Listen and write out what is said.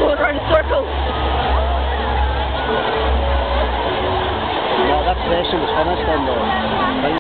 going around in circles. No, that station was finished and